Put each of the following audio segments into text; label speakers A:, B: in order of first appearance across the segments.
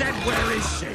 A: said, where is she?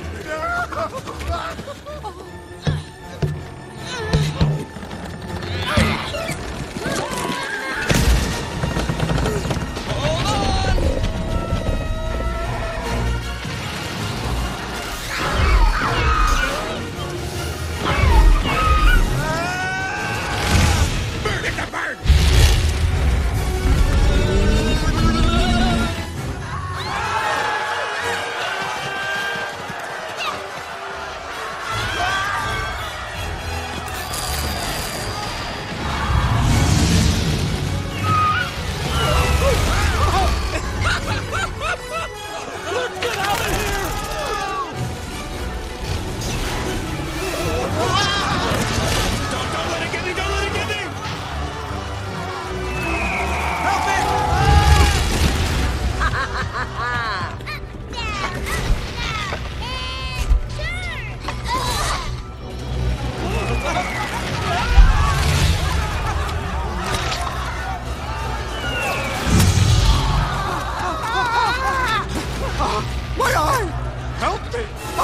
B: My eye! Help me!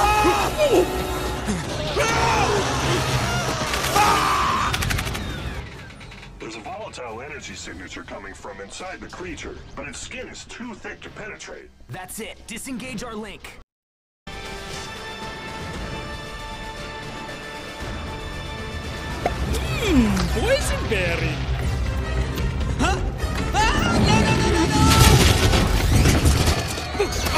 C: There's a volatile energy signature coming from inside the creature, but its skin is too thick to penetrate.
D: That's it. Disengage our link.
A: Boysenberry! Huh? Ah! No!